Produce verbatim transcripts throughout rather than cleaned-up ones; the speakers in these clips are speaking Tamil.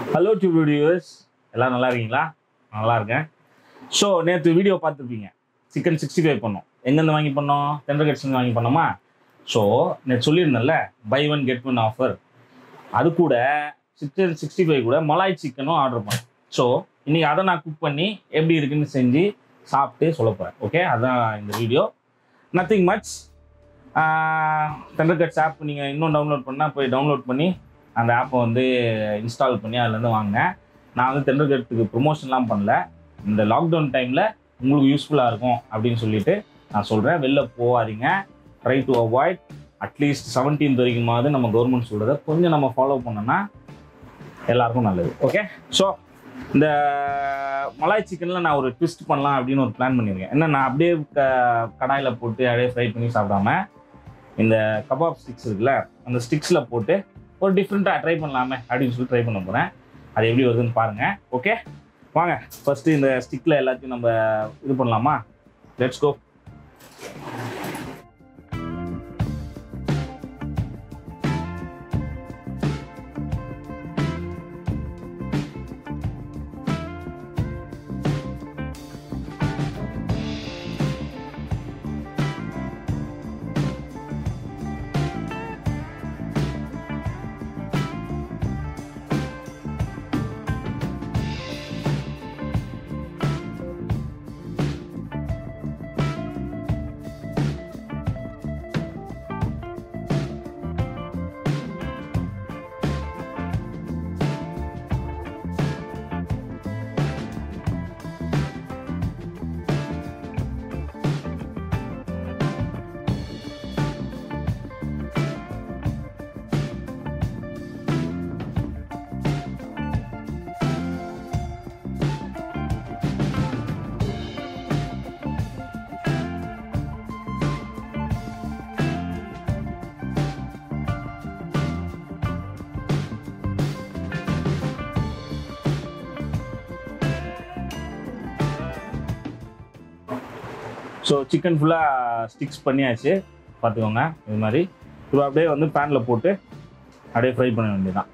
ஹலோ டு வியூவர்ஸ், எல்லாம் நல்லா இருக்கீங்களா? நல்லா இருக்கேன். ஸோ நேற்று வீடியோ பார்த்துருப்பீங்க, சிக்கன் சிக்ஸ்டி ஃபைவ் பண்ணோம். எங்கேருந்து வாங்கி பண்ணோம்? டெண்டர்கட்ஸ்லேருந்து வாங்கி பண்ணோமா? ஸோ நேற்று சொல்லியிருந்தேன்ல, buy one get one offer. அது கூட சிக்கன் சிக்ஸ்டி ஃபைவ் கூட மலாய் சிக்கனும் ஆர்டர் பண்ணேன். ஸோ இன்றைக்கி அதை நான் குக் பண்ணி எப்படி இருக்குன்னு செஞ்சு சாப்பிட்டு சொல்ல போகிறேன். ஓகே, அதுதான் இந்த video. Nothing much. Tendercuts app நீங்கள் இன்னும் டவுன்லோட் பண்ணால் போய் டவுன்லோட் பண்ணி அந்த ஆப்பை வந்து இன்ஸ்டால் பண்ணி அதுலேருந்து வாங்க. நான் வந்து டெண்டர்கட்டுக்கு ப்ரொமோஷன்லாம் பண்ணல. இந்த லாக்டவுன் டைமில் உங்களுக்கு யூஸ்ஃபுல்லாக இருக்கும் அப்படின்னு சொல்லிட்டு நான் சொல்கிறேன். வெளில போகாதீங்க, try to avoid. At least seventeenth வரைக்குமாவது நம்ம கவர்மெண்ட் சொல்கிறத கொஞ்சம் நம்ம ஃபாலோ பண்ணோன்னா எல்லாருக்கும் நல்லது. ஓகே, ஸோ இந்த மலாய் சிக்கனில் நான் ஒரு ட்விஸ்ட் பண்ணலாம் அப்படின்னு ஒரு பிளான் பண்ணியிருக்கேன். என்ன, நான் அப்படியே க கடாயில் போட்டு அப்படியே ஃப்ரை பண்ணி சாப்பிடாம இந்த கபாப் ஸ்டிக்ஸ் இருக்குல்ல, அந்த ஸ்டிக்ஸில் போட்டு ஒரு டிஃப்ரெண்ட்டாக ட்ரை பண்ணலாமே அப்படின்னு சொல்லி ட்ரை பண்ண போகிறேன். அது எப்படி வருதுன்னு பாருங்கள். ஓகே, வாங்க ஃபஸ்ட்டு இந்த ஸ்டிக்கில் எல்லாத்தையும் நம்ம இது பண்ணலாமா? Let's go. ஸோ சிக்கன் ஃபுல்லாக ஸ்டிக்ஸ் பண்ணியாச்சு, பார்த்துக்கோங்க. இது மாதிரி இப்போ அப்படியே வந்து பேனில் போட்டு அப்படியே ஃப்ரை பண்ண வேண்டியதுதான்.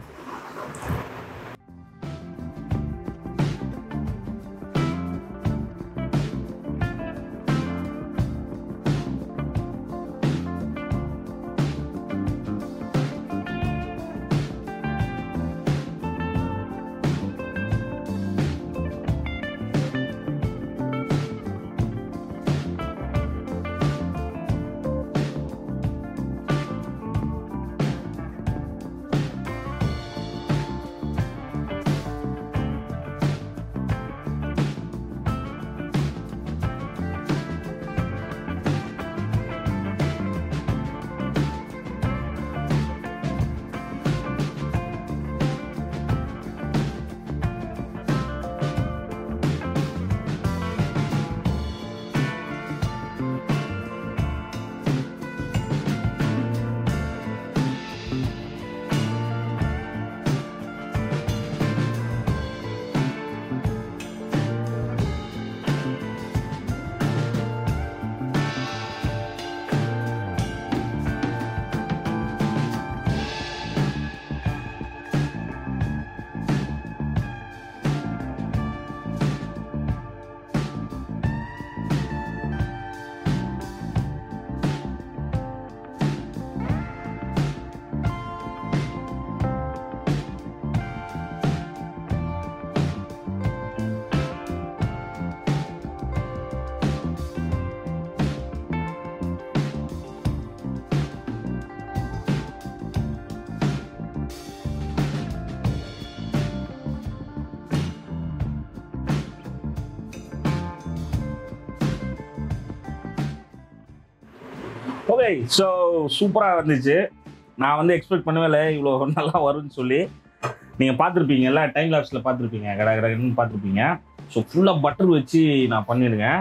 ஓகே, ஸோ சூப்பராக வந்துச்சு. நான் வந்து எக்ஸ்பெக்ட் பண்ணவே இல்லை இவ்வளோ நல்லா வரும்னு சொல்லி. நீங்கள் பார்த்துருப்பீங்கல்ல, டைம் லாப்ஸில் பார்த்துருப்பீங்க, கடை கடைன்னு பார்த்துருப்பீங்க. ஸோ ஃபுல்லாக பட்டர் வச்சு நான் பண்ணிடுங்க.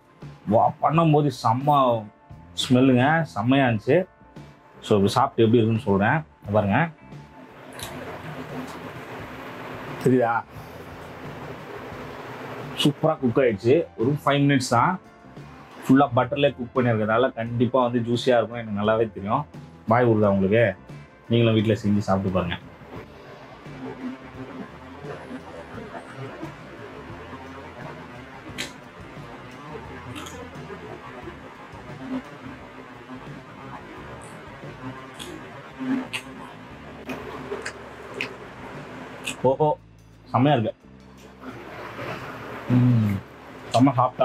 வா, பண்ணும்போது செம்ம ஸ்மெல்லுங்க, செம்மையாக இருந்துச்சு. ஸோ இப்போ சாப்பிட்டு எப்படி இருக்குன்னு சொல்கிறேன், பாருங்க. சரிதா? சூப்பராக குக் ஆகிடுச்சு. ஒரு ஃபைவ் மினிட்ஸ் தான். ஃபுல்லாக பட்டர்லேயே குக் பண்ணியிருக்கிறதால கண்டிப்பாக வந்து ஜூஸியாக இருக்கும், எனக்கு நல்லாவே தெரியும். பாய் ஊருதா உங்களுக்கு, நீங்களும் வீட்டில் செஞ்சு சாப்பிட்டு பாருங்கள். ஓஹோ செம்மையாக இருக்கு. ம் செம்ம சாப்பிட்டா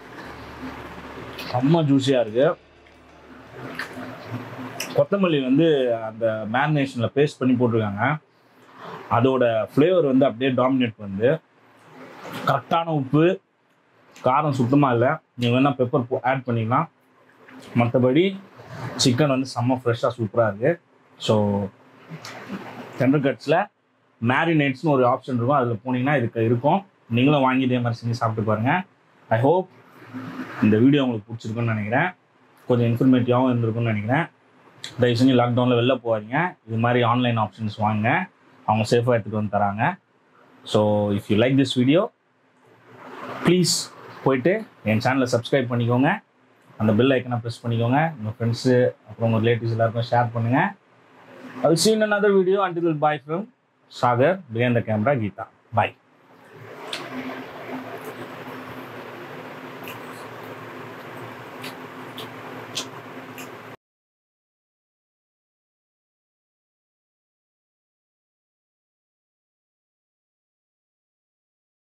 செம்ம ஜூஸியாக இருக்குது. கொத்தமல்லி வந்து அந்த மேரினேஷனில் பேஸ்ட் பண்ணி போட்டிருக்காங்க. அதோட ஃப்ளேவர் வந்து அப்படியே டாமினேட் வந்து கரெக்டான உப்பு, காரம் சுத்தமாக இல்லை. நீங்கள் வேணால் பெப்பர் ஆட் பண்ணிக்கலாம். மற்றபடி சிக்கன் வந்து செம்ம ஃப்ரெஷ்ஷாக சூப்பராக இருக்குது. ஸோ டெண்டர் கட்ஸில் மேரினேட்ஸ்னு ஒரு ஆப்ஷன் இருக்கும், அதில் போனீங்கன்னா இதுக்கு இருக்கும். நீங்களும் வாங்கி இதே மாதிரி செஞ்சு சாப்பிட்டு பாருங்கள். ஐ ஹோப் இந்த வீடியோ உங்களுக்கு பிடிச்சிருக்குன்னு நினைக்கிறேன். கொஞ்சம் இன்ஃபர்மேட்டிவாகவும் இருந்திருக்குன்னு நினைக்கிறேன். தயவு செஞ்சு லாக்டவுனில் வெளில போகாதீங்க. இது மாதிரி ஆன்லைன் ஆப்ஷன்ஸ் வாங்க, அவங்க சேஃபாக எடுத்துகிட்டு வந்து தராங்க. So if you like this video please போயிட்டு என் சேனலை சப்ஸ்கிரைப் பண்ணிக்கோங்க. அந்த பெல் ஐக்கனை ப்ரெஸ் பண்ணிக்கோங்க. உங்கள் ஃப்ரெண்ட்ஸு அப்புறம் உங்கள் ரிலேட்டிவ்ஸ் எல்லாருக்கும் ஷேர் பண்ணுங்கள். I'll see you in another video. Until bye from Sagar, behind the camera, Geeta. Bye.